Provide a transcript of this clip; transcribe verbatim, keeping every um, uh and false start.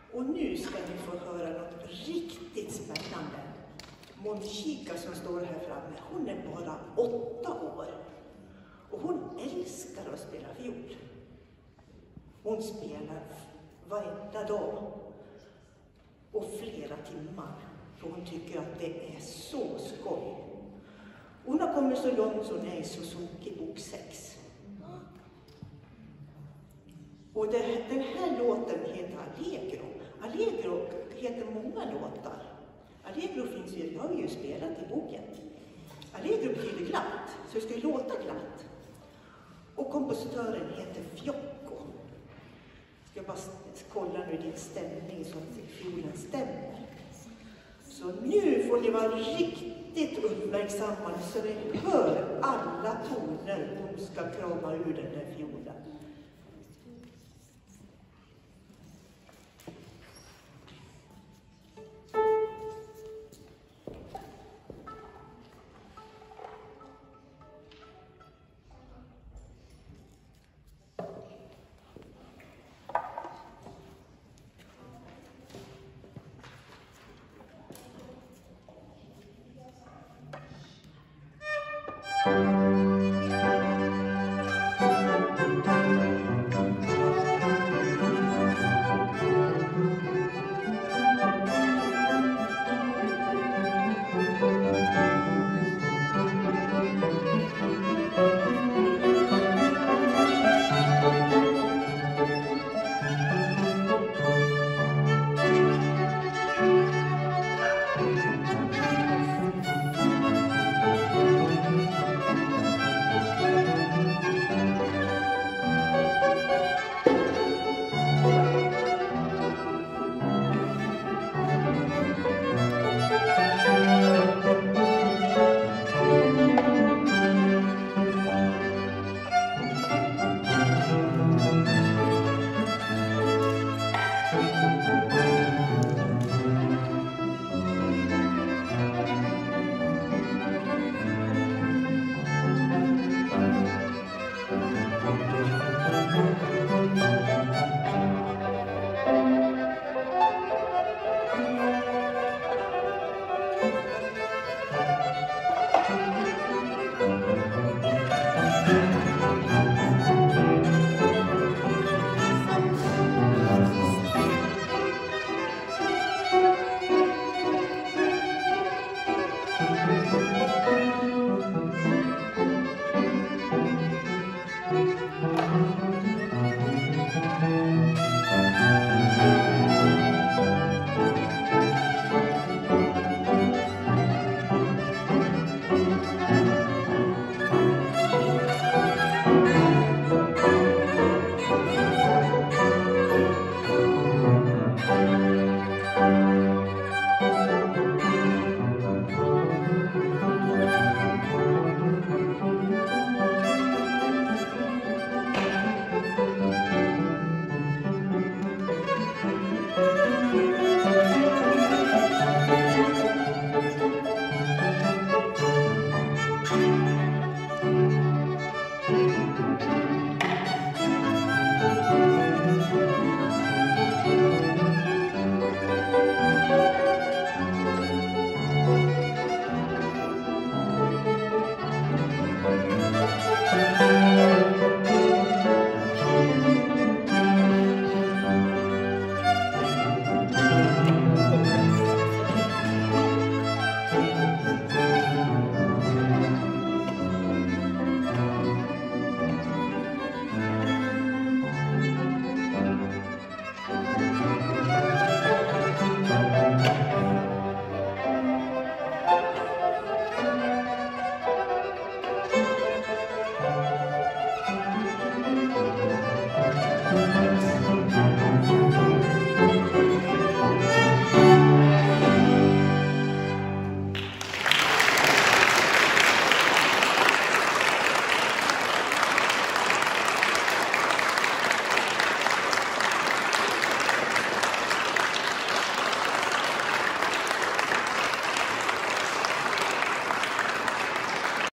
Och nu ska ni få höra något riktigt spännande. Manisika som står här framme, hon är bara åtta år. Och hon älskar att spela fiol. Hon spelar varenda dag. Och flera timmar. För hon tycker att det är så skoj. Hon har kommit så långt så hon är i Suzuki bok sex. Och det, den här låten heter Allegro. Allegro heter många låtar. Allegro finns ju, jag har ju spelat i boken. Allegro betyder glatt, så det ska ju låta glatt. Och kompositören heter Fiocco. Jag ska bara kolla nu din stämning så att fiolen stämmer. Så nu får ni vara riktigt uppmärksamma så ni hör alla toner hon ska krama ur den där fiolen.